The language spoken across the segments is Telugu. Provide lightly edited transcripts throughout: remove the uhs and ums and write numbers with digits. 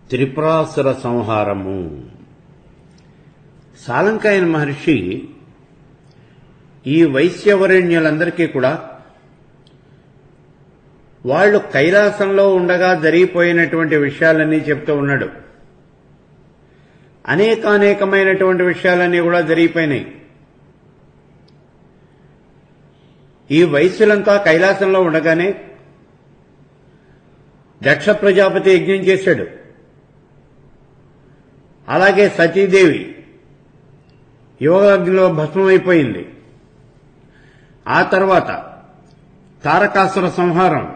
త్రిపురాసుర సంహారము. సాలంకాయన మహర్షి ఈ వైశ్యవరేణ్యులందరికీ కూడా వాళ్ళు కైలాసంలో ఉండగా జరిగిపోయినటువంటి విషయాలన్నీ చెప్తూ ఉన్నాడు. అనేకమైనటువంటి విషయాలన్నీ కూడా జరిగిపోయినాయి. ఈ వైశ్యులంతా కైలాసంలో ఉండగానే దక్ష ప్రజాపతి యజ్ఞం చేశాడు. అలాగే సతీదేవి యోగాగ్నిలో భస్మమైపోయింది. ఆ తర్వాత తారకాసుర సంహారం,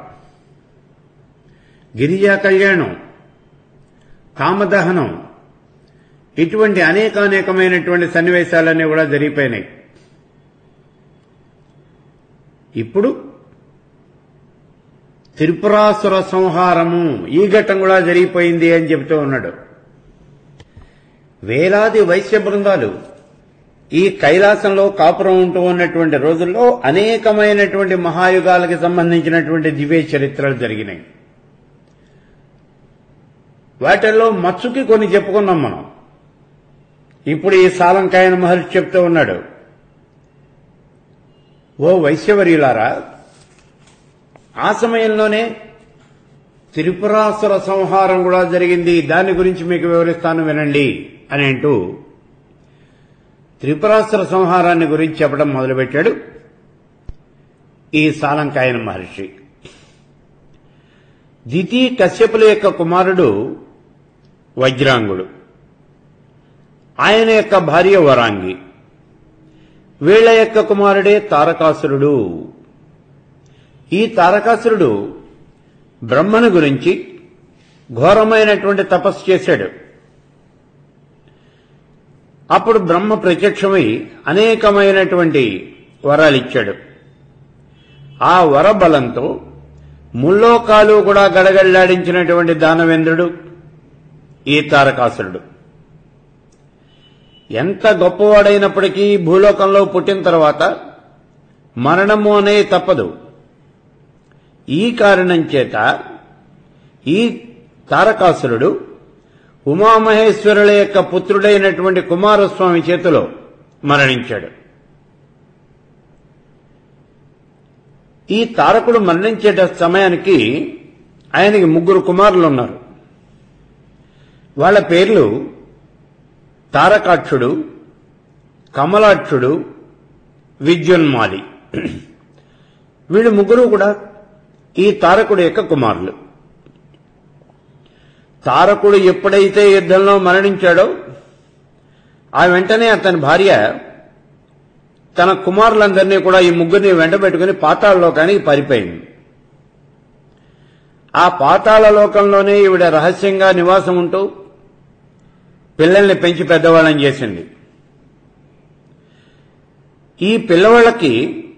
గిరిజా కళ్యాణం, కామదహనం, ఇటువంటి అనేకమైనటువంటి సన్నివేశాలన్నీ కూడా జరిగిపోయినాయి. ఇప్పుడు త్రిపురాసుర సంహారము ఈ ఘట్టం కూడా జరిగిపోయింది అని చెబుతూ ఉన్నాడు. వేలాది వైశ్య బృందాలు ఈ కైలాసంలో కాపురం ఉంటూ ఉన్నటువంటి రోజుల్లో అనేకమైనటువంటి మహాయుగాలకి సంబంధించినటువంటి దివ్య చరిత్రలు జరిగినాయి. వాటిల్లో మచ్చుకి కొన్ని చెప్పుకున్నాం మనం. ఇప్పుడు ఈ సాలంకాయన మహర్షి చెప్తూ ఉన్నాడు, ఓ వైశ్యవర్యులారా, ఆ సమయంలోనే త్రిపురాసుర సంహారం కూడా జరిగింది, దాని గురించి మీకు వివరిస్తాను వినండి అని అంటూ త్రిపురాసుర సంహారాన్ని గురించి చెప్పడం మొదలుపెట్టాడు ఈ సాలంకాయన మహర్షి. దితి కశ్యపుల యొక్క కుమారుడు వజ్రాంగుడు, ఆయన యొక్క భార్య వరాంగి. వీళ్ల యొక్క కుమారుడే తారకాసురుడు. ఈ తారకాసురుడు బ్రహ్మను గురించి ఘోరమైనటువంటి తపస్సు చేశాడు. అప్పుడు బ్రహ్మ ప్రత్యక్షమై అనేకమైనటువంటి వరాలిచ్చాడు. ఆ వరబలంతో ముల్లోకాలు కూడా గడగడలాడించినటువంటి దానవేంద్రుడు ఈ తారకాసురుడు. ఎంత గొప్పవాడైనప్పటికీ భూలోకంలో పుట్టిన తర్వాత మరణము అనేది తప్పదు. ఈ కారణం చేత ఈ తారకాసురుడు ఉమామహేశ్వరుల యొక్క పుత్రుడైనటువంటి కుమారస్వామి చేతిలో మరణించాడు. ఈ తారకుడు మరణించే సమయానికి ఆయనకి 3 కుమారులు ఉన్నారు. వాళ్ళ పేర్లు తారకాక్షుడు, కమలాక్షుడు, విద్యున్మాలి. వీళ్ళు 3 కూడా ఈ తారకుడు యొక్క కుమారులు. తారకుడు ఎప్పుడైతే యుద్ధంలో మరణించాడో ఆ వెంటనే అతని భార్య తన కుమారులందరినీ కూడా ఈ 3 వెంటబెట్టుకుని పాతాళలోకానికి పారిపోయింది. ఆ పాతాళ లోకంలోనే ఈవిడ రహస్యంగా నివాసం ఉంటూ పిల్లల్ని పెంచి పెద్దవాళ్ళని చేసింది. ఈ పిల్లవాళ్లకి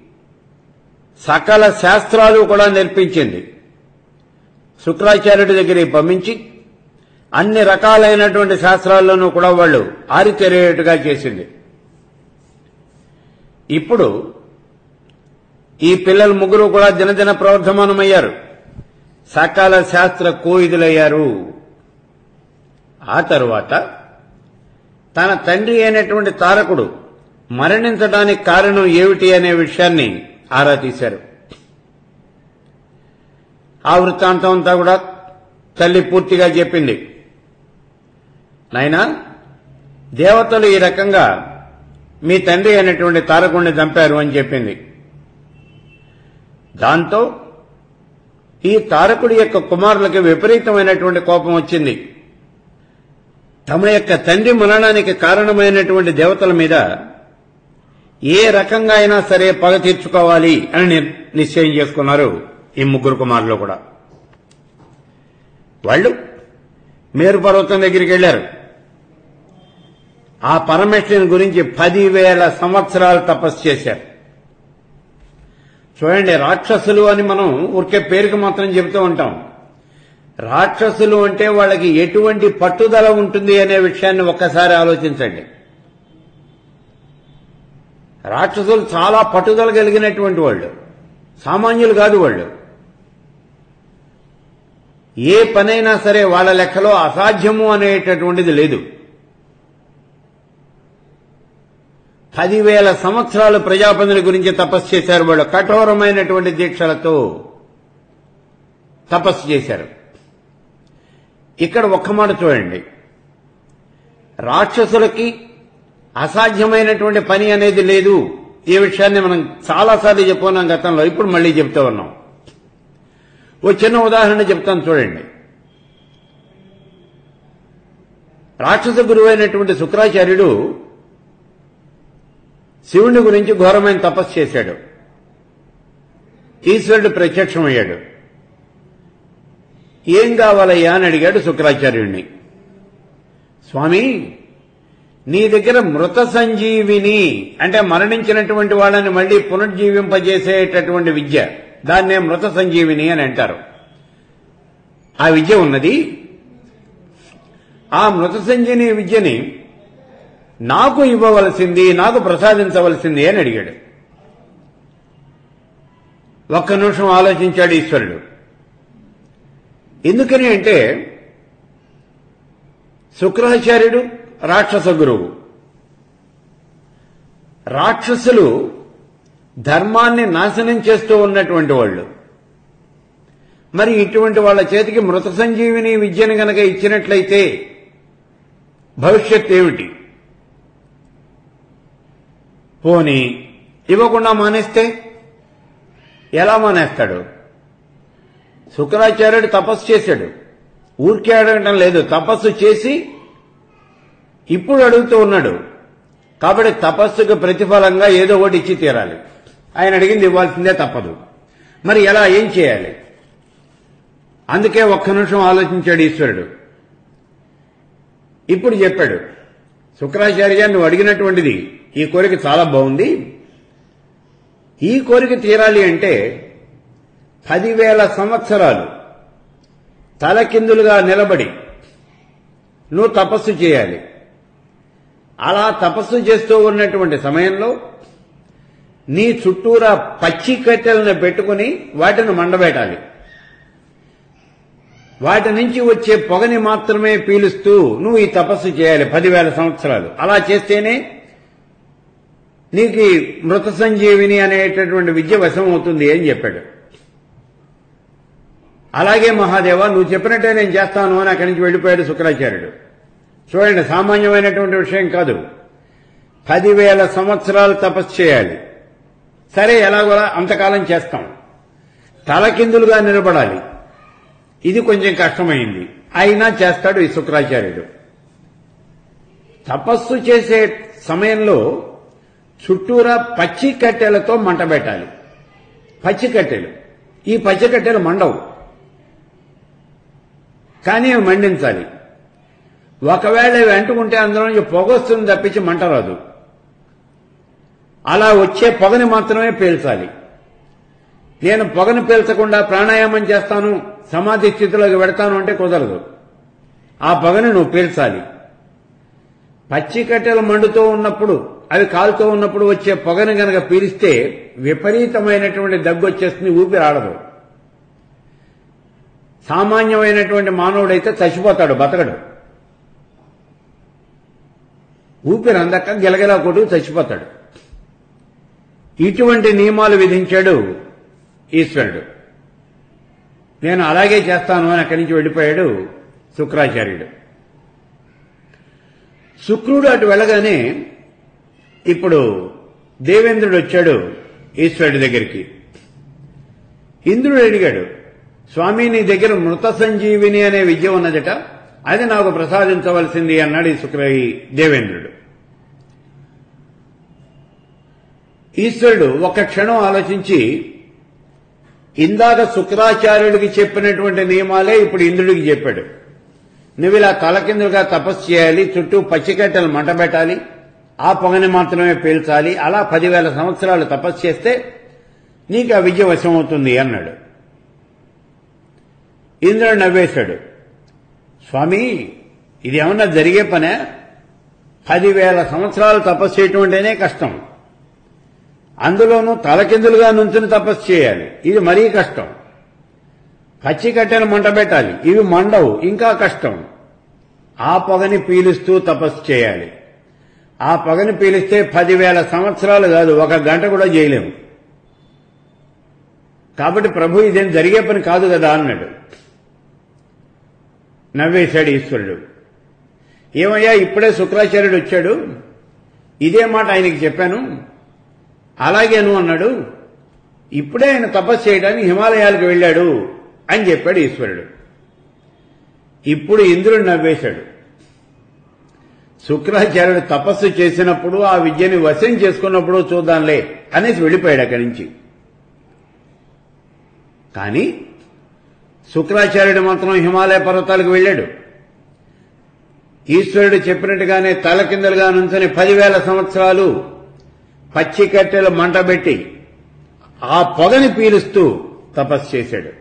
సకల శాస్త్రాలు కూడా నేర్పించింది. శుక్రాచార్యుడి దగ్గరికి పంపించి అన్ని రకాలైనటువంటి శాస్త్రాల్లోనూ కూడా వాళ్ళు ఆరితేరేట్టుగా చేసింది. ఇప్పుడు ఈ పిల్లలు 3 కూడా దినదిన ప్రవర్ధమానమయ్యారు, సకల శాస్త్ర కోయిదులయ్యారు. ఆ తరువాత తన తండ్రి అయినటువంటి తారకుడు మరణించడానికి కారణం ఏమిటి అనే విషయాన్ని ఆరా తీశారు. ఆ వృత్తాంతం అంతా కూడా తల్లి పూర్తిగా చెప్పింది. నాయనా, దేవతలు ఈ రకంగా మీ తండ్రి అయినటువంటి తారకుడిని చంపారు అని చెప్పింది. దాంతో ఈ తారకుడి యొక్క కుమారులకి విపరీతమైనటువంటి కోపం వచ్చింది. తమ యొక్క తండ్రి మరణానికి కారణమైనటువంటి దేవతల మీద ఏ రకంగా అయినా సరే పగ తీర్చుకోవాలి అని నిశ్చయం చేసుకున్నారు ఈ 3 కుమారులు కూడా. వాళ్ళు మేరు పర్వతం దగ్గరికి వెళ్లారు. ఆ పరమేశ్వరుని గురించి 10,000 సంవత్సరాలు తపస్సు చేశారు. చూడండి, రాక్షసులు అని మనం ఊరికే పేరుకి మాత్రం చెబుతూ ఉంటాం. రాక్షసులు అంటే వాళ్ళకి ఎటువంటి పట్టుదల ఉంటుంది అనే విషయాన్ని ఒక్కసారి ఆలోచించండి. రాక్షసులు చాలా పట్టుదల కలిగినటువంటి వాళ్ళు, సామాన్యులు కాదు వాళ్ళు. ఏ పనైనా సరే వాళ్ళ లెక్కలో అసాధ్యము అనేటటువంటిది లేదు. 10,000 సంవత్సరాలు ప్రజాపతిని గురించి తపస్సు చేశారు. వాళ్ళు కఠోరమైనటువంటి దీక్షలతో తపస్సు చేశారు. ఇక్కడ ఒక్క మాట చూడండి, రాక్షసులకి అసాధ్యమైనటువంటి పని అనేది లేదు. ఈ విషయాన్ని మనం చాలాసార్లు చెప్పుకున్నాం గతంలో, ఇప్పుడు మళ్లీ చెప్తూ ఉన్నాం. ఓ చిన్న ఉదాహరణ చెప్తాను చూడండి. రాక్షస గురువు అయినటువంటి శుక్రాచార్యుడు శివుని గురించి ఘోరమైన తపస్సు చేశాడు. ఈశ్వరుడు ప్రత్యక్షమయ్యాడు. ఏం కావాలయ్యా అని అడిగాడు శుక్రాచార్యుడిని. స్వామి, నీ దగ్గర మృత సంజీవిని అంటే మరణించినటువంటి వాళ్ళని మళ్లీ పునర్జీవింపజేసేటటువంటి విద్య, దాన్నే మృత సంజీవిని అని అంటారు. ఆ విద్య ఉన్నది. ఆ మృత సంజీవిని విద్యని నాకు ఇవ్వవలసింది, నాకు ప్రసాదించవలసింది అని అడిగాడు. ఒక్క నిమిషం ఆలోచించాడు ఈశ్వరుడు. ఎందుకని అంటే శుక్రాచార్యుడు రాక్షస గురువు. రాక్షసులు ధర్మాన్ని నాశనం చేస్తూ ఉన్నటువంటి వాళ్ళు. మరి ఇటువంటి వాళ్ళ చేతికి మృత సంజీవిని విద్యను గనక ఇచ్చినట్లయితే భవిష్యత్ ఏమిటి? పోనీ ఇవ్వకుండా మానేస్తే ఎలా మానేస్తాడు? శుక్రాచార్యుడు తపస్సు చేశాడు. ఊరికే అడగటం లేదు, తపస్సు చేసి ఇప్పుడు అడుగుతూ ఉన్నాడు. కాబట్టి తపస్సుకు ప్రతిఫలంగా ఏదో ఒకటి ఇచ్చి తీరాలి. ఆయన అడిగింది ఇవ్వాల్సిందే, తప్పదు. మరి ఎలా, ఏం చేయాలి? అందుకే ఒక్క నిమిషం ఆలోచించాడు ఈశ్వరుడు. ఇప్పుడు చెప్పాడు, శుక్రాచార్య, నువ్వు అడిగినటువంటిది ఈ కోరిక చాలా బాగుంది. ఈ కోరిక తీరాలి అంటే 10,000 సంవత్సరాలు తలకిందులుగా నిలబడి నువ్వు తపస్సు చేయాలి. అలా తపస్సు చేస్తూ ఉన్నటువంటి సమయంలో నీ చుట్టూరా పచ్చి కట్టెలను పెట్టుకుని వాటిని మండబెట్టాలి. వాటి నుంచి వచ్చే పొగని మాత్రమే పీలుస్తూ నువ్వు ఈ తపస్సు చేయాలి 10,000 సంవత్సరాలు. అలా చేస్తేనే నీకు మృత సంజీవిని అనేటటువంటి విద్య వశం అవుతుంది అని చెప్పాడు. అలాగే మహాదేవ, నువ్వు చెప్పినట్టే నేను చేస్తాను అని అక్కడి నుంచి వెళ్ళిపోయాడు శుక్రాచార్యుడు. చూడండి, సామాన్యమైనటువంటి విషయం కాదు. 10,000 సంవత్సరాలు తపస్సు చేయాలి. సరే, ఎలాగోలా అంతకాలం చేస్తాం. తలకిందులుగా నిలబడాలి. ఇది కొంచెం కష్టమైంది, అయినా చేస్తాడు ఈ శుక్రాచార్యుడు. తపస్సు చేసే సమయంలో చుట్టూరా పచ్చి కట్టెలతో మంట పెట్టాలి. పచ్చి కట్టెలు. ఈ పచ్చి కట్టెలు మండవు, కానీ అవి మండించాలి. ఒకవేళ ఇవి అంటుకుంటే అందులో నుంచి పొగ వస్తుంది తప్పించి మంట రాదు. అలా వచ్చే పొగని మాత్రమే పీల్చాలి. నేను పొగను పీల్చకుండా ప్రాణాయామం చేస్తాను, సమాధి స్థితిలోకి వెడతాను అంటే కుదరదు. ఆ పొగని నువ్వు పీల్చాలి. పచ్చి కట్టెలు మండుతూ ఉన్నప్పుడు, అవి కాలుతూ ఉన్నప్పుడు వచ్చే పొగని గనక పీలిస్తే విపరీతమైనటువంటి దగ్గు వచ్చేస్తుంది, ఊపిరి ఆడదు. సామాన్యమైనటువంటి మానవుడైతే చచ్చిపోతాడు, బతకడు. ఊపిరి అందక గిలగిలా కొట్టుకు చచ్చిపోతాడు. ఇటువంటి నియమాలు విధించాడు ఈశ్వరుడు. నేను అలాగే చేస్తాను అని అక్కడి నుంచి వెళ్ళిపోయాడు శుక్రాచార్యుడు. శుక్రుడు అటు వెళ్ళగానే ఇప్పుడు దేవేంద్రుడు వచ్చాడు ఈశ్వరుడి దగ్గరికి. ఇంద్రుడు అడిగాడు, స్వామి, నీ దగ్గర మృత సంజీవిని అనే విద్య ఉన్నదట, అది నాకు ప్రసాదించవలసింది అన్నాడు ఈ దేవేంద్రుడు. ఈశ్వరుడు ఒక్క క్షణం ఆలోచించి, ఇందాక శుక్రాచార్యుడికి చెప్పినటువంటి నియమాలే ఇప్పుడు ఇంద్రుడికి చెప్పాడు. నువ్వు ఇలా తలకిందులుగా తపస్సు చేయాలి, చుట్టూ పచ్చికట్టెలు మంట పెట్టాలి, ఆ పొగని మాత్రమే పీల్చాలి. అలా 10,000 సంవత్సరాలు తపస్సు చేస్తే నీకు ఆ విద్య వశమవుతుంది అన్నాడు. ఇంద్రుడు నవ్వేశాడు. స్వామి, ఇది ఏమన్నా జరిగే పనే? 10,000 సంవత్సరాలు తపస్సు చేయటం అంటేనే కష్టం. అందులోనూ తలకిందులుగా నుంచుని తపస్సు చేయాలి, ఇది మరీ కష్టం. పచ్చి కట్టెలు మంట పెట్టాలి. ఇవి మండవు, ఇంకా కష్టం. ఆ పొగని పీలుస్తూ తపస్సు చేయాలి. ఆ పొగని పీలిస్తే 10,000 సంవత్సరాలు కాదు, 1 గంట కూడా చేయలేము. కాబట్టి ప్రభు ఇదేం జరిగే పని కాదు కదా అన్నాడు. నవ్వేశాడు ఈశ్వరుడు. ఏమయ్యా, ఇప్పుడే శుక్రాచార్యుడు వచ్చాడు, ఇదే మాట ఆయనకి చెప్పాను, అలాగేను అన్నాడు. ఇప్పుడే ఆయన తపస్సు చేయడానికి హిమాలయాలకు వెళ్ళాడు అని చెప్పాడు ఈశ్వరుడు. ఇప్పుడు ఇంద్రుడు నవ్వేశాడు. శుక్రాచార్యుడు తపస్సు చేసినప్పుడు ఆ విద్యని వశం చేసుకున్నప్పుడు చూద్దాంలే అనేసి వెళ్ళిపోయాడు అక్కడి నుంచి. కానీ శుక్రాచార్యుడు మాత్రం హిమాలయ పర్వతాలకు వెళ్ళాడు. ఈశ్వరుడు చెప్పినట్టుగానే తలకిందలుగా నుంచొని 10,000 సంవత్సరాలు పచ్చి కట్టెలు మంటబెట్టి ఆ పొగని పీలుస్తూ తపస్సు చేశాడు.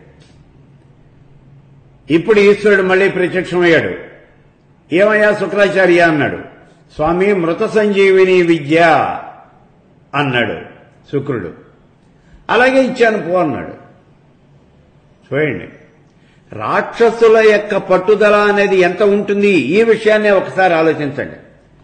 ఇప్పుడు ఈశ్వరుడు మళ్లీ ప్రత్యక్షమయ్యాడు. ఏమయ్యా శుక్రాచార్య అన్నాడు. స్వామి, మృత సంజీవిని విద్య అన్నాడు శుక్రుడు. అలాగే ఇచ్చాను పో అన్నాడు. చూడండి, రాక్షసుల యొక్క పట్టుదల అనేది ఎంత ఉంటుంది, ఈ విషయాన్ని ఒకసారి ఆలోచించండి.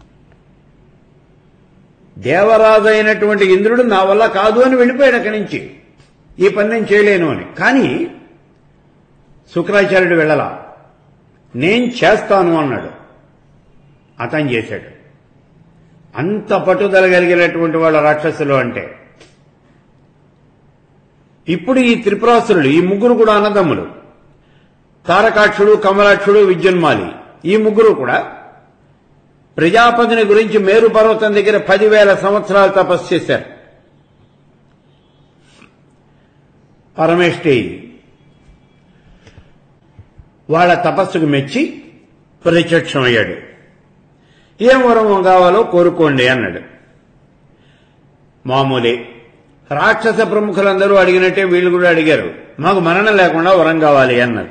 దేవరాజు అయినటువంటి ఇంద్రుడు నా వల్ల కాదు అని వెళ్ళిపోయాడు అక్కడి నుంచి, ఈ పని నేను చేయలేను అని. కానీ శుక్రాచార్యుడు వెళ్ళలా, నేను చేస్తాను అన్నాడు. అతను చేశాడు. అంత పట్టుదల కలిగినటువంటి వాళ్ళ రాక్షసులు అంటే. ఇప్పుడు ఈ త్రిపురాసురుడు, ఈ ముగ్గురు కూడా అన్నదమ్ములు, తారకాక్షుడు, కమలాక్షుడు, విద్యున్మాలి, ఈ ముగ్గురు కూడా ప్రజాపతిని గురించి మేరు పర్వతం దగ్గర 10,000 సంవత్సరాలు తపస్సు చేశారు. పరమేష్ఠి వాళ్ళ తపస్సుకు మెచ్చి ప్రత్యక్షమయ్యాడు. ఏం వరం కావాలో కోరుకోండి అన్నాడు. మామూలే, రాక్షస ప్రముఖులందరూ అడిగినట్టే వీళ్ళు కూడా అడిగారు. మాకు మరణం లేకుండా వరం కావాలి అన్నారు.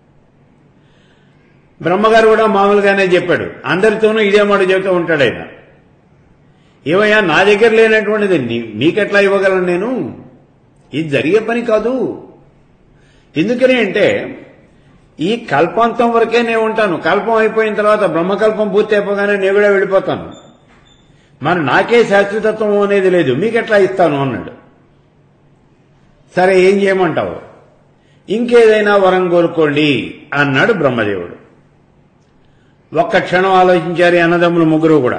బ్రహ్మగారు కూడా మామూలుగానే చెప్పాడు. అందరితోనూ ఇదే మాట చెబుతూ ఉంటాడు ఆయన. ఏమయ్యా, నా దగ్గర లేనటువంటిది నీకెట్లా ఇవ్వగలను నేను? ఇది జరిగే పని కాదు. ఎందుకని అంటే ఈ కల్పాంతం వరకే నేను ఉంటాను. కల్పం అయిపోయిన తర్వాత, బ్రహ్మకల్పం పూర్తి అయిపోగానే నేను కూడా వెళ్ళిపోతాను. మరి నాకే శాశ్వతత్వం అనేది లేదు, మీకెట్లా ఇస్తాను అన్నాడు. సరే, ఏం చేయమంటావు? ఇంకేదైనా వరం కోరుకోండి అన్నాడు బ్రహ్మదేవుడు. ఒక్క క్షణం ఆలోచించారు అన్నదమ్ములు ముగ్గురు కూడా.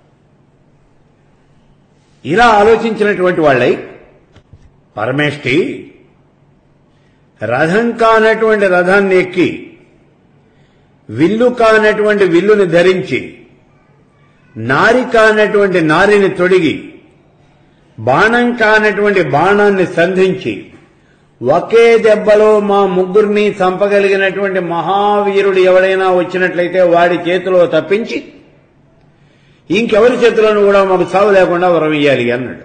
ఇలా ఆలోచించినటువంటి వాళ్ళై పరమేష్ఠి రథం కానటువంటి రథాన్ని ఎక్కి, విల్లు కానటువంటి విల్లుని ధరించి, నారి కానటువంటి నారిని తొడిగి, బాణం కానటువంటి బాణాన్ని సంధించి, ఒకే దెబ్బలో మా ముగ్గురిని చంపగలిగినటువంటి మహావీరుడు ఎవడైనా వచ్చినట్లయితే వాడి చేతిలో తప్పించి ఇంకెవరి చేతిలోనూ కూడా మాకు సావు లేకుండా వరం ఇయ్యాలి అన్నాడు.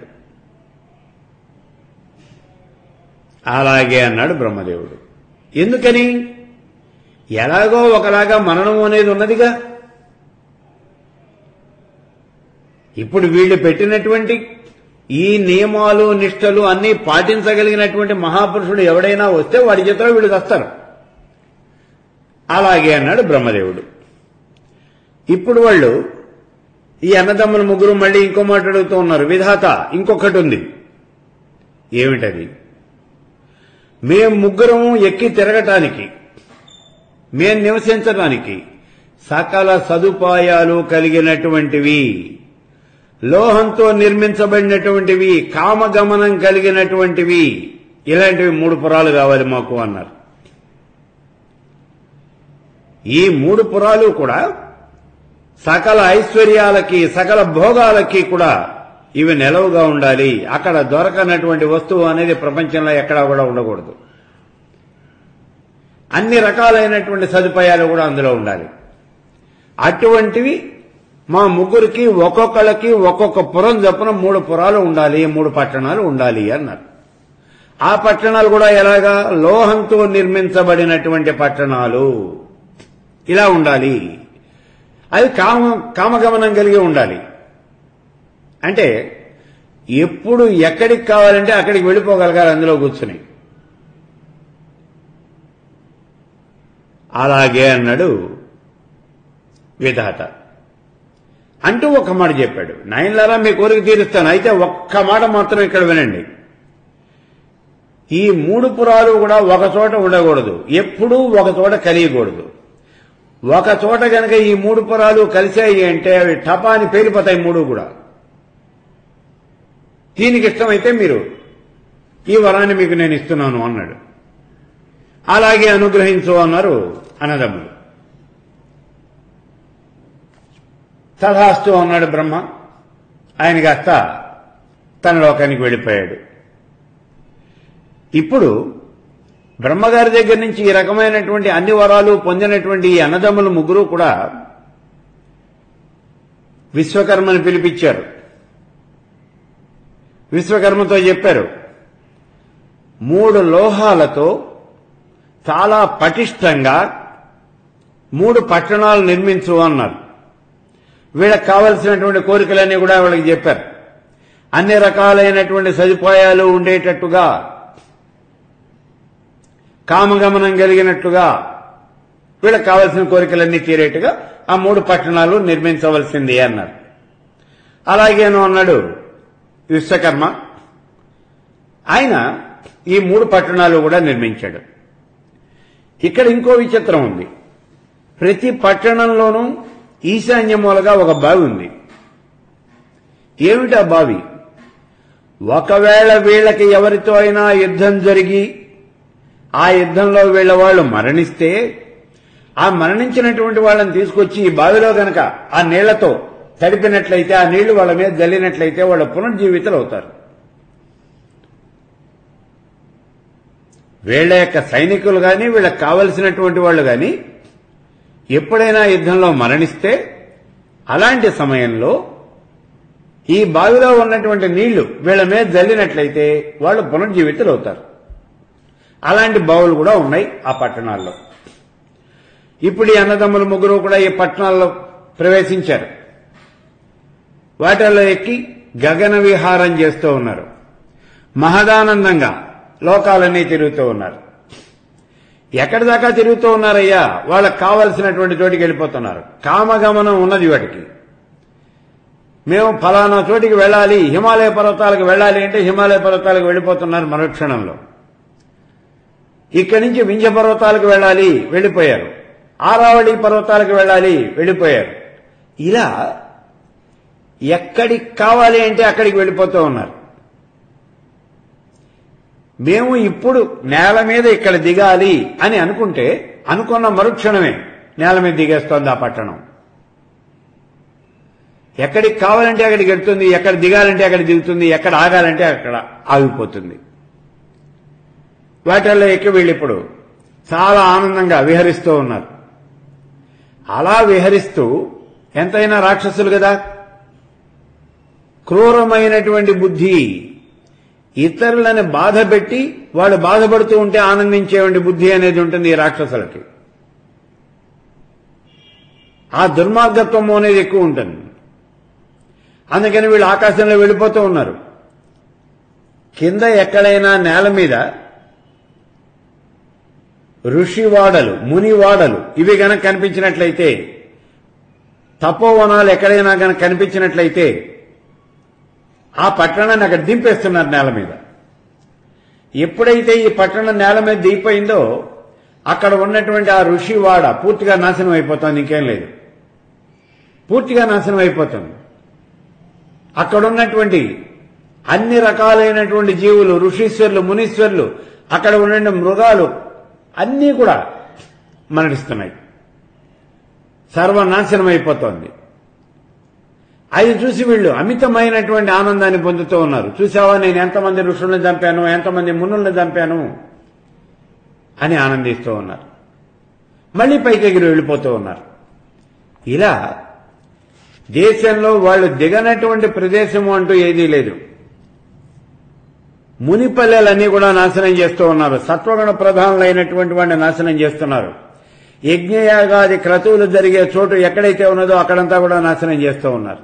అలాగే అన్నాడు బ్రహ్మదేవుడు. ఎందుకని? ఎలాగో ఒకలాగా మరణం అనేది ఉన్నదిగా. ఇప్పుడు వీళ్ళు పెట్టినటువంటి ఈ నియమాలు నిష్టలు అన్నీ పాటించగలిగినటువంటి మహాపురుషుడు ఎవడైనా వస్తే వాడి చేతిలో వీళ్ళు వస్తారు. అలాగే అన్నాడు బ్రహ్మదేవుడు. ఇప్పుడు వాళ్ళు ఈ అన్నదమ్ముల ముగ్గురు మళ్ళీ ఇంకో మాట అడుగుతూ ఉన్నారు. విధాత, ఇంకొకటి ఉంది. ఏమిటది? మేం ముగ్గురము ఎక్కి తిరగటానికి, మేం నివసించడానికి సకల సదుపాయాలు కలిగినటువంటివి, లోహంతో నిర్మించబడినటువంటివి, కామగమనం కలిగినటువంటివి, ఇలాంటివి 3 పురాలు కావాలి మాకు అన్నారు. ఈ 3 పురాలు కూడా సకల ఐశ్వర్యాలకి, సకల భోగాలకి కూడా ఇవి నిలవుగా ఉండాలి. అక్కడ దొరకనటువంటి వస్తువు అనేది ప్రపంచంలో ఎక్కడా కూడా ఉండకూడదు. అన్ని రకాలైనటువంటి సదుపాయాలు కూడా అందులో ఉండాలి. అటువంటివి మా ముగ్గురికి ఒక్కొక్కళ్ళకి ఒక్కొక్క పురం చొప్పున 3 పురాలు ఉండాలి, 3 పట్టణాలు ఉండాలి అన్నారు. ఆ పట్టణాలు కూడా ఎలాగా? లోహంతో నిర్మించబడినటువంటి పట్టణాలు ఇలా ఉండాలి. అవి కామగమనం కలిగి ఉండాలి. అంటే ఎప్పుడు ఎక్కడికి కావాలంటే అక్కడికి వెళ్ళిపోగలగాలి అందులో కూర్చుని. అలాగే అన్నాడు విధాత. అంటూ ఒక మాట చెప్పాడు, నాయనలారా మీ కోరిక తీరుస్తాను, అయితే ఒక్క మాట మాత్రం ఇక్కడ వినండి. ఈ 3 పురాలు కూడా ఒక చోట ఉండకూడదు, ఎప్పుడూ ఒక చోట కలియకూడదు. ఒక చోట గనక ఈ 3 పురాలు కలిశాయి అంటే అవి టపాని పేలిపోతాయి 3 కూడా. దీనికి ఇష్టమైతే మీరు ఈ వరాన్ని మీకు నేను ఇస్తున్నాను అన్నాడు. అలాగే అనుగ్రహించు అన్నారు అన్నదమ్ములు. తథాస్తు అన్నాడు బ్రహ్మ. ఆయన కాస్త తన లోకానికి వెళ్ళిపోయాడు. ఇప్పుడు బ్రహ్మగారి దగ్గర నుంచి ఈ రకమైనటువంటి అన్ని వరాలు పొందినటువంటి ఈ అన్నదమ్ములు 3 కూడా విశ్వకర్మని పిలిపించారు. విశ్వకర్మతో చెప్పారు, 3 లోహాలతో చాలా పటిష్టంగా 3 పట్టణాలు నిర్మించు అన్నారు. వీళ్ళకి కావలసినటువంటి కోరికలన్నీ కూడా వాళ్ళకి చెప్పారు. అన్ని రకాలైనటువంటి సదుపాయాలు ఉండేటట్టుగా, కామగమనం కలిగినట్టుగా, వీళ్ళకి కావలసిన కోరికలన్నీ తీరేట్టుగా ఆ 3 పట్టణాలు నిర్మించవలసింది అన్నారు. అలాగేనో అన్నాడు విశ్వకర్మ. ఆయన ఈ 3 పట్టణాలు కూడా నిర్మించాడు. ఇక్కడ ఇంకో విచిత్రం ఉంది. ప్రతి పట్టణంలోనూ ఈశాన్యమూలగా ఒక బావి ఉంది. ఏమిటా బావి? ఒకవేళ వీళ్ళకి ఎవరితో అయినా యుద్ధం జరిగి ఆ యుద్ధంలో వీళ్ళ వాళ్ళు మరణిస్తే ఆ మరణించినటువంటి వాళ్ళని తీసుకొచ్చి ఈ బావిలో గనక ఆ నీళ్లతో తడిపినట్లయితే, ఆ నీళ్లు వాళ్ళ మీద జల్లినట్లయితే వాళ్ళు పునర్జీవితులు అవుతారు. వీళ్ల యొక్క సైనికులు గాని, వీళ్ళకి కావలసినటువంటి వాళ్ళు గాని ఎప్పుడైనా యుద్ధంలో మరణిస్తే అలాంటి సమయంలో ఈ బావిలో ఉన్నటువంటి నీళ్లు వీళ్ల మీద జల్లినట్లయితే వాళ్ళు పునర్జీవితులు అవుతారు. అలాంటి బావులు కూడా ఉన్నాయి ఆ పట్టణాల్లో. ఇప్పుడు ఈ అన్నదమ్ములు 3 కూడా ఈ పట్టణాల్లో ప్రవేశించారు. వాటిల్లో ఎక్కి గగన విహారం చేస్తూ ఉన్నారు. మహదానందంగా లోకాలన్నీ తిరుగుతూ ఉన్నారు. ఎక్కడి దాకా తిరుగుతూ ఉన్నారయ్యా? వాళ్ళకి కావలసినటువంటి చోటికి వెళ్ళిపోతున్నారు. కామగమనం ఉన్నది వాటికి. మేము ఫలానా చోటికి వెళ్ళాలి, హిమాలయ పర్వతాలకు వెళ్ళాలి అంటే హిమాలయ పర్వతాలకు వెళ్ళిపోతున్నారు మరుక్షణంలో. ఇక్కడి నుంచి వింధ్య పర్వతాలకు వెళ్ళాలి, వెళ్ళిపోయారు. ఆరావళి పర్వతాలకు వెళ్ళాలి, వెళ్ళిపోయారు. ఇలా ఎక్కడికి కావాలి అంటే అక్కడికి వెళ్ళిపోతూ ఉన్నారు. మేము ఇప్పుడు నేల మీద ఇక్కడ దిగాలి అని అనుకుంటే అనుకున్న మరుక్షణమే నేల మీద దిగేస్తోంది ఆ పట్టణం. ఎక్కడికి కావాలంటే అక్కడికి వెళ్తుంది, ఎక్కడ దిగాలంటే అక్కడ దిగుతుంది, ఎక్కడ ఆగాలంటే అక్కడ ఆగిపోతుంది. వాటిల్లో ఎక్కి వీళ్ళు ఇప్పుడు చాలా ఆనందంగా విహరిస్తూ ఉన్నారు. అలా విహరిస్తూ, ఎంతైనా రాక్షసులు కదా, క్రూరమైనటువంటి బుద్ధి, ఇతరులను బాధపెట్టి వాళ్ళు బాధపడుతూ ఉంటే ఆనందించేటువంటి బుద్ధి అనేది ఉంటుంది ఈ రాక్షసులకి. ఆ దుర్మార్గత్వం అనేది ఎక్కువ ఉంటుంది. అందుకని వీళ్ళు ఆకాశంలో వెళ్ళిపోతూ ఉన్నారు. కింద ఎక్కడైనా నేల మీద ఋషివాడలు, మునివాడలు ఇవి గనక కనిపించినట్లయితే, తపోవనాలు ఎక్కడైనా గనక కనిపించినట్లయితే ఆ పట్టణాన్ని అక్కడ దింపేస్తున్నారు నేల మీద. ఎప్పుడైతే ఈ పట్టణం నేల మీద దిగిపోయిందో అక్కడ ఉన్నటువంటి ఆ ఋషివాడ పూర్తిగా నాశనం అయిపోతుంది. ఇంకేం లేదు, పూర్తిగా నాశనం అయిపోతుంది. అక్కడున్నటువంటి అన్ని రకాలైనటువంటి జీవులు, ఋషీశ్వరులు, మునీశ్వరులు, అక్కడ ఉన్న మృగాలు అన్నీ కూడా మరణిస్తున్నాయి. సర్వనాశనం అయిపోతోంది. అది చూసి వీళ్ళు అమితమైనటువంటి ఆనందాన్ని పొందుతూ ఉన్నారు. చూసావా, నేను ఎంతమంది ఋషుల్ని చంపాను, ఎంతమంది మునుల్ని చంపాను అని ఆనందిస్తూ ఉన్నారు. మళ్లీ పైకి ఎగిరి వెళ్ళిపోతూ ఉన్నారు. ఇలా దేశంలో వాళ్ళు దిగనటువంటి ప్రదేశము అంటూ ఏదీ లేదు. మునిపల్లెలన్నీ కూడా నాశనం చేస్తూ ఉన్నారు. సత్వగుణ ప్రధానులైనటువంటి వాడిని నాశనం చేస్తున్నారు. యజ్ఞయాగాది క్రతువులు జరిగే చోటు ఎక్కడైతే ఉన్నదో అక్కడంతా కూడా నాశనం చేస్తూ ఉన్నారు.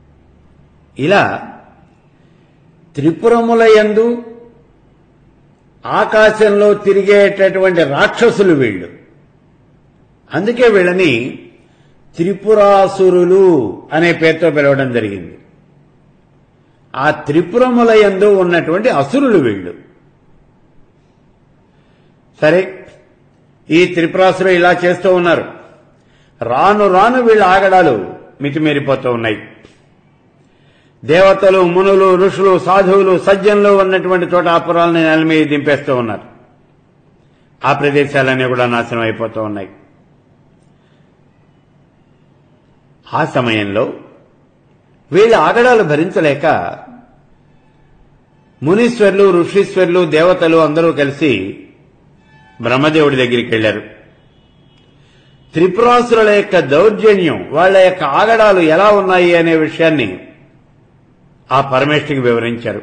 ఇలా త్రిపురముల యందు ఆకాశంలో తిరిగేటటువంటి రాక్షసులు వీళ్ళు. అందుకే వీళ్ళని త్రిపురాసురులు అనే పేరుతో పిలవడం జరిగింది. ఆ త్రిపురముల యందు ఉన్నటువంటి అసురులు వీళ్ళు. సరే, ఈ త్రిపురాసురులు ఇలా చేస్తూ ఉన్నారు. రాను రాను వీళ్ళ ఆగడాలు మితిమీరిపోతూ ఉన్నాయి. దేవతలు, మునులు, ఋషులు, సాధువులు, సజ్జనులు ఉన్నటువంటి చోట ఆ పురాలని నేల మీద దింపేస్తూ ఉన్నారు. ఆ ప్రదేశాలన్నీ కూడా నాశనం అయిపోతూ ఉన్నాయి. ఆ సమయంలో వీళ్ళ ఆగడాలు భరించలేక మునీశ్వర్లు, ఋషీశ్వర్లు, దేవతలు అందరూ కలిసి బ్రహ్మదేవుడి దగ్గరికి వెళ్లారు. త్రిపురాసురుల యొక్క దౌర్జన్యం, వాళ్ల యొక్క ఆగడాలు ఎలా ఉన్నాయి అనే విషయాన్ని ఆ పరమేష్ఠికి వివరించారు.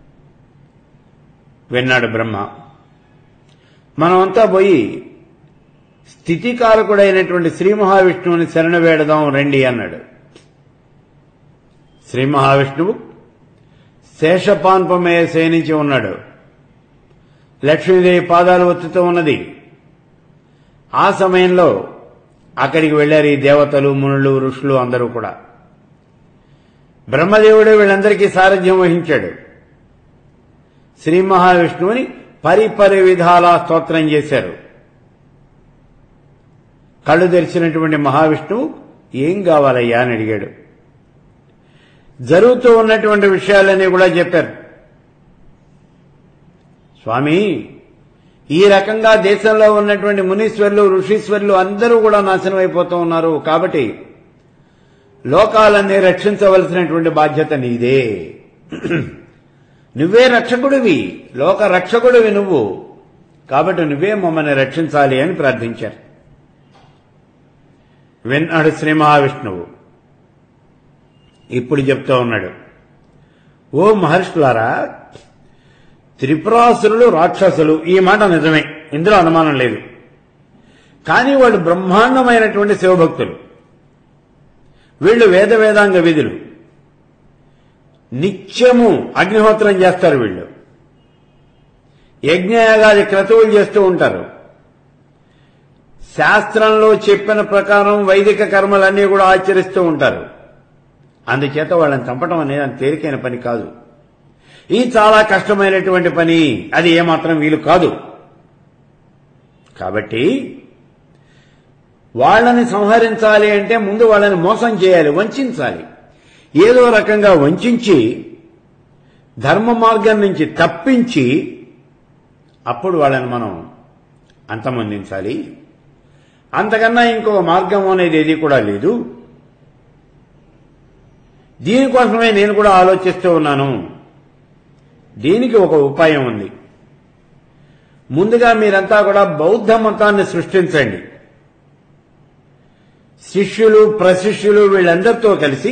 విన్నాడు బ్రహ్మ. మనమంతా పోయి స్థితికారకుడైనటువంటి శ్రీ మహావిష్ణువుని శరణ వేడదాం రండి అన్నాడు. శ్రీ మహావిష్ణువు శేషపాన్పమే శయనించి ఉన్నాడు. లక్ష్మీదేవి పాదాలు ఒత్తుతూ ఉన్నది. ఆ సమయంలో అక్కడికి వెళ్లారు ఈ దేవతలు, మునులు, ఋషులు అందరూ కూడా. బ్రహ్మదేవుడే వీళ్ళందరికీ సారథ్యం వహించాడు. శ్రీ మహావిష్ణువుని పరిపరి విధాలా స్తోత్రం చేశారు. కళ్ళు తెరిచినటువంటి మహావిష్ణువు ఏం కావాలయ్యా అని అడిగాడు. జరుగుతూ ఉన్నటువంటి విషయాలన్నీ కూడా చెప్పారు. స్వామి, ఈ రకంగా దేశంలో ఉన్నటువంటి మునీశ్వర్లు, ఋషీశ్వర్లు అందరూ కూడా నాశనం అయిపోతూ ఉన్నారు. కాబట్టి లోకాలన్నీ రక్షించవలసినటువంటి బాధ్యత నీదే. నువ్వే రక్షకుడివి, లోక రక్షకుడివి నువ్వు. కాబట్టి నువ్వే మమ్మల్ని రక్షించాలి అని ప్రార్థించారు. విన్నాడు శ్రీ మహావిష్ణువు. ఇప్పుడు చెప్తూ ఉన్నాడు, ఓ మహర్షులారా, త్రిపురాసురులు రాక్షసులు, ఈ మాట నిజమే, ఇందులో అనుమానం లేదు. కానీ వాళ్ళు బ్రహ్మాండమైనటువంటి శివభక్తులు. వీళ్ళు వేదాంగ విధులు, నిత్యము అగ్నిహోత్రం చేస్తారు. వీళ్ళు యజ్ఞయాగాది క్రతువులు చేస్తూ ఉంటారు. శాస్త్రంలో చెప్పిన ప్రకారం వైదిక కర్మలన్నీ కూడా ఆచరిస్తూ ఉంటారు. అందుచేత వాళ్ళని చంపడం అనేది అంత తేలికైన పని కాదు. ఇది చాలా కష్టమైనటువంటి పని. అది ఏమాత్రం వీలు కాదు. కాబట్టి వాళ్ళని సంహరించాలి అంటే ముందు వాళ్ళని మోసం చేయాలి, వంచాలి. ఏదో రకంగా వంచి ధర్మ మార్గం నుంచి తప్పించి అప్పుడు వాళ్ళని మనం అంతమొందించాలి. అంతకన్నా ఇంకో మార్గం అనేది ఏది కూడా లేదు. దీనికోసమే నేను కూడా ఆలోచిస్తూ ఉన్నాను. దీనికి ఒక ఉపాయం ఉంది. ముందుగా మీరంతా కూడా బౌద్ధ మతాన్ని సృష్టించండి. శిష్యులు, ప్రశిష్యులు వీళ్ళందరితో కలిసి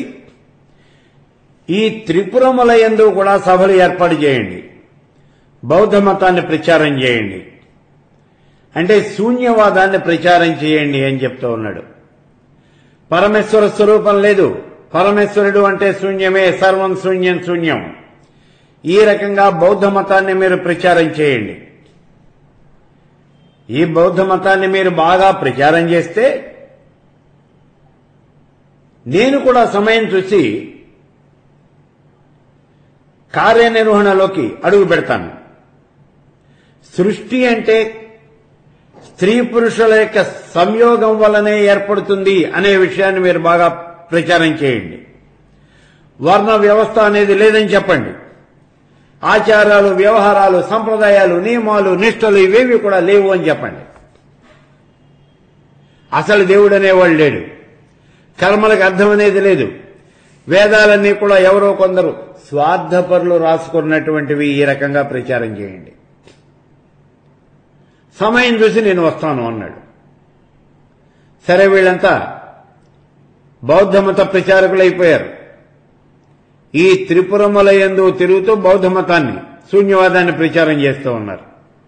ఈ త్రిపురముల యందు కూడా సభలు ఏర్పాటు చేయండి. బౌద్ధ మతాన్ని ప్రచారం చేయండి. అంటే శూన్యవాదాన్ని ప్రచారం చేయండి అని చెప్తూ ఉన్నాడు. పరమేశ్వర స్వరూపం లేదు. పరమేశ్వరుడు అంటే శూన్యమే, సర్వం శూన్యం శూన్యం. ఈ రకంగా బౌద్ధ మతాన్ని మీరు ప్రచారం చేయండి. ఈ బౌద్ధ మతాన్ని మీరు బాగా ప్రచారం చేస్తే నేను కూడా సమయం చూసి కార్యనిర్వహణలోకి అడుగు పెడతాను. సృష్టి అంటే స్త్రీ పురుషుల యొక్క సంయోగం వల్లనే ఏర్పడుతుంది అనే విషయాన్ని మీరు బాగా ప్రచారం చేయండి. వర్ణ వ్యవస్థ అనేది లేదని చెప్పండి. ఆచారాలు, వ్యవహారాలు, సంప్రదాయాలు, నియమాలు, నిష్టలు ఇవేవి కూడా లేవు అని చెప్పండి. అసలు దేవుడు అనేవాడు లేడు. కర్మలకు అర్థం అనేది లేదు. వేదాలన్నీ కూడా ఎవరో కొందరు స్వార్థపరులు రాసుకున్నటువంటివి. ఈ రకంగా ప్రచారం చేయండి. సమయం చూసి నేను వస్తాను అన్నాడు. సరే, వీళ్ళంతా బౌద్ధ మత ప్రచారకులైపోయారు. ఈ త్రిపురముల యందు తిరుగుతూ బౌద్ధ మతాన్ని, శూన్యవాదాన్ని ప్రచారం చేస్తూ ఉన్నారు.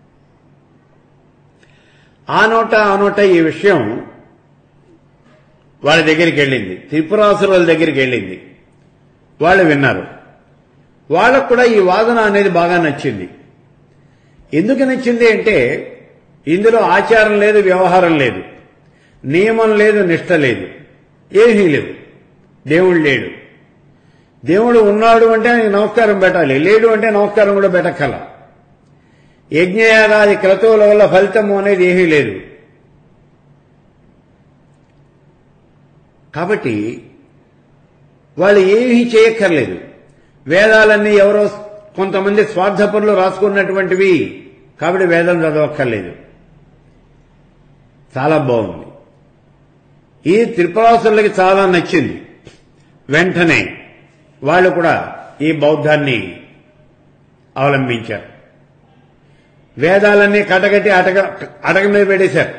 ఆ నోట ఈ విషయం వాళ్ళ దగ్గరికి వెళ్ళింది. త్రిపురాసురుల దగ్గరికి వెళ్ళింది. వాళ్ళు విన్నారు. వాళ్ళకు కూడా ఈ వాదన అనేది బాగా నచ్చింది. ఎందుకు నచ్చింది అంటే ఇందులో ఆచారం లేదు, వ్యవహారం లేదు, నియమం లేదు, నిష్ట లేదు, ఏమీ లేవు. దేవుడు లేడు. దేవుడు ఉన్నాడు అంటే ఆయనకు నమస్కారం పెట్టాలి, లేడు అంటే నమస్కారం కూడా పెట్టక్కల. యజ్ఞయాగాది క్రతువుల వల్ల ఫలితము అనేది ఏమీ లేదు. కాబట్టి వాళ్ళు ఏమీ చేయక్కర్లేదు. వేదాలన్నీ ఎవరో కొంతమంది స్వార్థపరులు రాసుకున్నటువంటివి కాబట్టి వేదం చదవక్కర్లేదు. చాలా బాగుంది. ఈ త్రిపురాసురులకి చాలా నచ్చింది. వెంటనే వాళ్ళు కూడా ఈ బౌద్ధాన్ని అవలంబించారు. వేదాలన్నీ కటగట్టి అటక మీద పెట్టేశారు.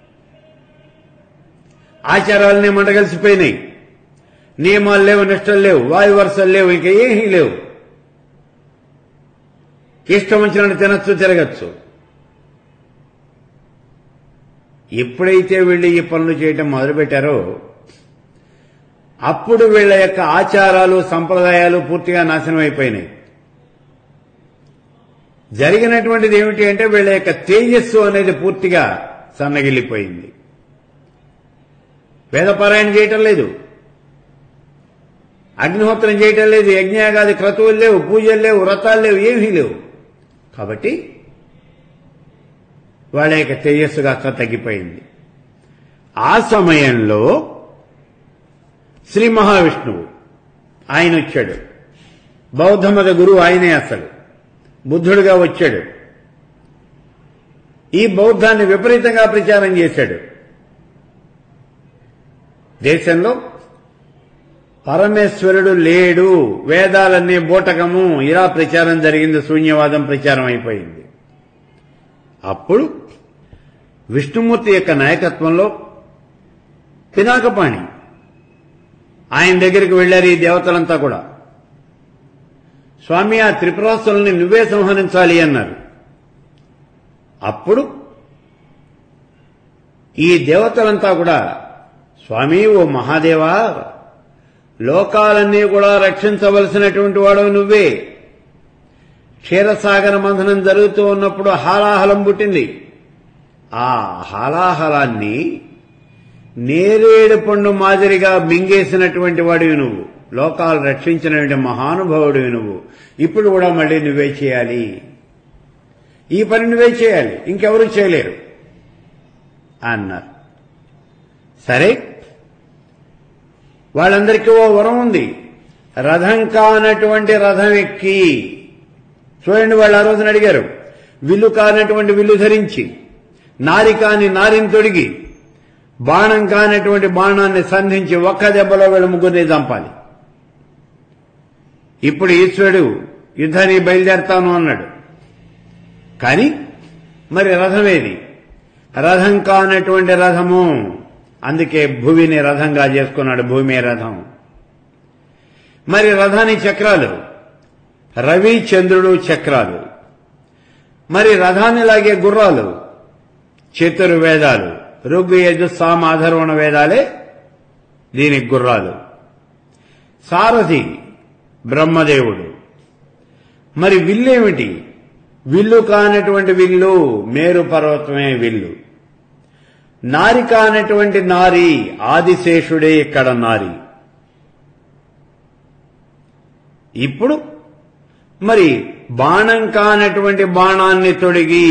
ఆచారాలన్నీ మంటగలిసిపోయినాయి. నియమాలు లేవు, నిష్టలు లేవు, వాయు వరుసలు లేవు, ఇంకా ఏమీ లేవు. ఇష్టం వచ్చినట్టు తినచ్చు, తిరగచ్చు. ఎప్పుడైతే వీళ్ళు ఈ పనులు చేయటం మొదలుపెట్టారో అప్పుడు వీళ్ల యొక్క ఆచారాలు, సంప్రదాయాలు పూర్తిగా నాశనం అయిపోయినాయి. జరిగినటువంటిది ఏమిటి అంటే వీళ్ల యొక్క తేజస్సు అనేది పూర్తిగా సన్నగిల్లిపోయింది. వేదపారాయణ చేయటం లేదు, అగ్నిహోత్రం చేయటం లేదు, యజ్ఞయాగాది క్రతువులు లేవు, పూజలు లేవు, వ్రతాలు లేవు, ఏమీ లేవు. కాబట్టి వాళ్ళ యొక్క తేజస్సు కాస్త తగ్గిపోయింది. ఆ సమయంలో శ్రీ మహావిష్ణువు ఆయన వచ్చాడు. బౌద్ధమత గురువు ఆయనే, అసలు బుద్ధుడుగా వచ్చాడు. ఈ బౌద్ధాన్ని విపరీతంగా ప్రచారం చేశాడు. దేశంలో పరమేశ్వరుడు లేడు, వేదాలన్నీ బూటకము, ఇలా ప్రచారం జరిగింది. శూన్యవాదం ప్రచారం అయిపోయింది. అప్పుడు విష్ణుమూర్తి యొక్క నాయకత్వంలో పినాకపాణి ఆయన దగ్గరికి వెళ్లారు ఈ దేవతలంతా కూడా. స్వామి, ఆ త్రిపురాసురుల్ని నువ్వే సంహరించాలి అన్నారు. అప్పుడు ఈ దేవతలంతా కూడా, స్వామి, ఓ మహాదేవా, లోకాలన్నీ కూడా రక్షించవలసినటువంటి వాడు నువ్వే. క్షీరసాగర మంథనం జరుగుతూ ఉన్నప్పుడు హాలాహలం పుట్టింది. ఆ హాలాహలాన్ని నేరేడు పండు మాదిరిగా మింగేసినటువంటి వాడివి నువ్వు. లోకాలు రక్షించినటువంటి మహానుభావుడివి నువ్వు. ఇప్పుడు కూడా మళ్ళీ నువ్వే చేయాలి. ఈ పని నువ్వే చేయాలి, ఇంకెవరూ చేయలేరు అన్నారు. సరే, వాళ్ళందరికీ ఓ వరం ఉంది. రథం కానటువంటి రథం ఎక్కి, చూడండి, వాళ్ళు ఆ రోజున అడిగారు. విల్లు కానటువంటి విల్లు ధరించి, నారి కాని నారిని తొడిగి, బాణం కానటువంటి బాణాన్ని సంధించి ఒక్క దెబ్బలో వీళ్ళు ముగ్గురిని చంపాలి. ఇప్పుడు ఈశ్వరుడు యుద్ధానికి బయలుదేరతాను అన్నాడు. కానీ మరి రథమేది? రథం కానటువంటి రథము. అందుకే భూమిని రథంగా చేసుకున్నాడు. భూమి రథం. మరి రథానికి చక్రాలు, రవి చంద్రుడు చక్రాలు. మరి రథాన్ని లాగే గుర్రాలు, చతుర్వేదాలు, ఋగ్ యజు సామ అధర్వణ వేదాలే దీనికి గుర్రాలు. సారథి బ్రహ్మదేవుడు. మరి విల్లేమిటి? విల్లు కానటువంటి విల్లు, మేరు పర్వతమే విల్లు. నారి కానటువంటి నారి, ఆదిశేషుడే ఇక్కడ నారి. ఇప్పుడు మరి బాణం కానటువంటి బాణాన్ని తొడిగి,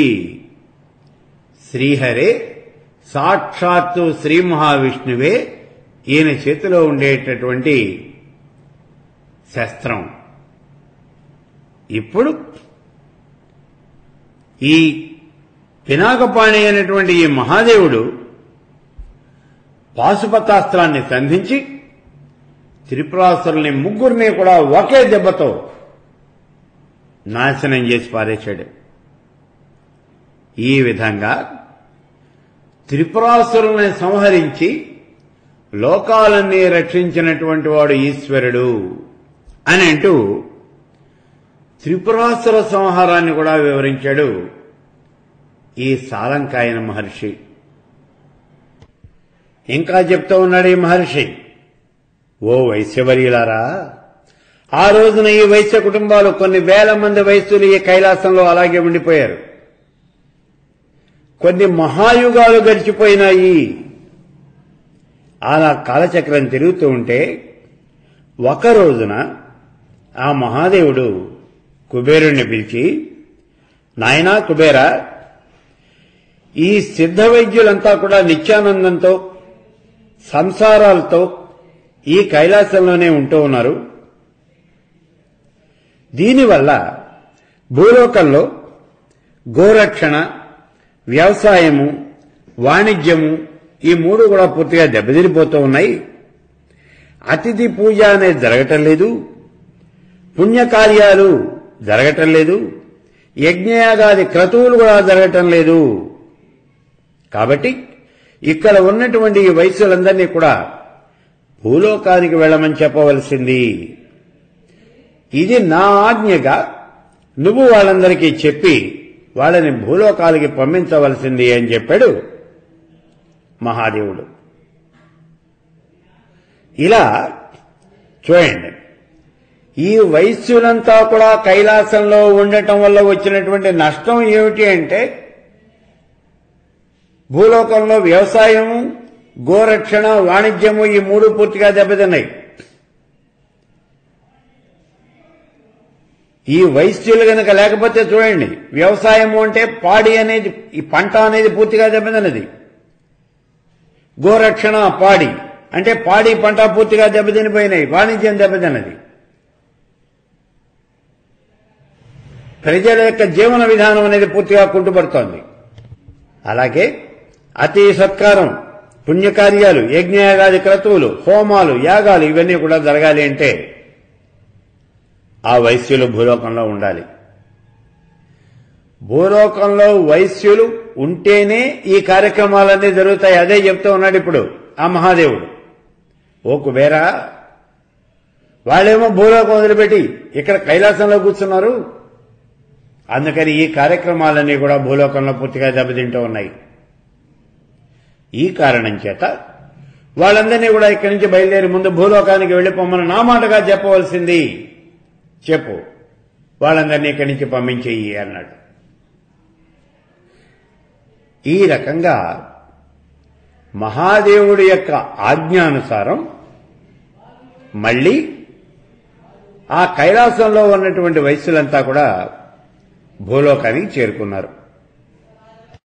శ్రీహరే సాక్షాత్తు శ్రీ మహావిష్ణువే ఈయన చేతిలో ఉండేటటువంటి శస్త్రం. ఇప్పుడు ఈ పినాకపాణి అయినటువంటి ఈ మహాదేవుడు పాశుపతాస్త్రాన్ని సంధించి త్రిపురాసురుల్ని ముగ్గురిని కూడా ఒకే దెబ్బతో నాశనం చేసి పారేశాడు. ఈ విధంగా త్రిపురాసురుల్ని సంహరించి లోకాలన్నీ రక్షించినటువంటి వాడు ఈశ్వరుడు అని అంటూ త్రిపురాసుర సంహారాన్ని కూడా వివరించాడు ఈ సాలంకాయన మహర్షి. ఇంకా చెప్తూ ఉన్నాడు ఈ మహర్షి, ఓ వైశ్యవర్యులారా, ఆ రోజున ఈ వైశ్య కుటుంబాలు కొన్ని వేల మంది వైశ్యులు ఈ కైలాసంలో అలాగే ఉండిపోయారు. కొన్ని మహాయుగాలు గడిచిపోయినాయి. అలా కాలచక్రం తిరుగుతూ ఉంటే ఒక రోజున ఆ మహాదేవుడు కుబేరుణ్ణి పిలిచి, నాయనా కుబేరా, ఈ సిద్ధ వైద్యులంతా కూడా నిత్యానందంతో సంసారాలతో ఈ కైలాసంలోనే ఉంటూ ఉన్నారు. దీనివల్ల భూలోకంలో గోరక్షణ, వ్యవసాయము, వాణిజ్యము ఈ మూడు కూడా పూర్తిగా దెబ్బతిరిపోతూ ఉన్నాయి. అతిథి పూజ అనేది జరగటం లేదు, పుణ్యకార్యాలు జరగటం లేదు, యజ్ఞయాగాది క్రతువులు కూడా జరగటం లేదు. కాబట్టి ఇక్కడ ఉన్నటువంటి ఈ వైశ్యులందరినీ కూడా భూలోకానికి వెళ్లమని చెప్పవలసింది. ఇది నా ఆజ్ఞగా నువ్వు వాళ్ళందరికీ చెప్పి వాళ్ళని భూలోకాలకి పంపించవలసింది అని చెప్పాడు మహాదేవుడు. ఇలా చూడండి, ఈ వైశ్యులంతా కూడా కైలాసంలో ఉండటం వల్ల వచ్చినటువంటి నష్టం ఏమిటి అంటే, భూలోకంలో వ్యవసాయము, గోరక్షణ, వాణిజ్యము ఈ మూడు పూర్తిగా దెబ్బతిన్నాయి. ఈ వైశ్యులు గనక లేకపోతే చూడండి, వ్యవసాయము అంటే పాడి అనేది, ఈ పంట అనేది పూర్తిగా దెబ్బతిన్నది. గోరక్షణ, పాడి అంటే పాడి పంట పూర్తిగా దెబ్బతినిపోయినాయి, వాణిజ్యం దెబ్బతిన్నది. ప్రజల యొక్క జీవన విధానం అనేది పూర్తిగా కుంటుపడుతోంది. అలాగే అతి సత్కారం, పుణ్యకార్యాలు, యజ్ఞయాగాది క్రతువులు, హోమాలు, యాగాలు ఇవన్నీ కూడా జరగాలి అంటే ఆ వైశ్యులు భూలోకంలో ఉండాలి. భూలోకంలో వైశ్యులు ఉంటేనే ఈ కార్యక్రమాలన్నీ జరుగుతాయి. అదే చెప్తూ ఉన్నాడు ఇప్పుడు ఆ మహాదేవుడు. ఓ కుబేరా, వాళ్ళేమో భూలోకం వదిలిపెట్టి ఇక్కడ కైలాసంలో కూర్చున్నారు. అందుకని ఈ కార్యక్రమాలన్నీ కూడా భూలోకంలో పూర్తిగా దెబ్బతింటూ ఉన్నాయి. ఈ కారణం చేత వాళ్ళందరినీ కూడా ఇక్కడి నుంచి బయలుదేరి ముందు భూలోకానికి వెళ్లిపోమని నా మాటగా చెప్పవలసింది. చెప్పు, వాళ్ళందరినీ ఇక్కడి నుంచి పంపించేయి అన్నాడు. ఈ రకంగా మహాదేవుడి యొక్క ఆజ్ఞానుసారం మళ్లీ ఆ కైలాసంలో ఉన్నటువంటి వైశ్యులంతా కూడా భూలోకానికి చేరుకున్నారు.